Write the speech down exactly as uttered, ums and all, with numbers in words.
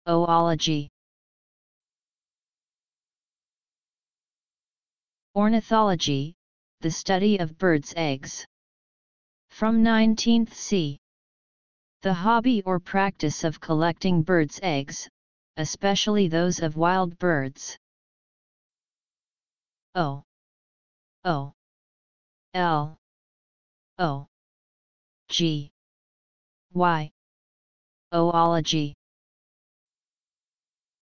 Oology. Ornithology, the study of birds' eggs. From nineteenth century. The hobby or practice of collecting birds' eggs, especially those of wild birds. O O L O G Y Oology.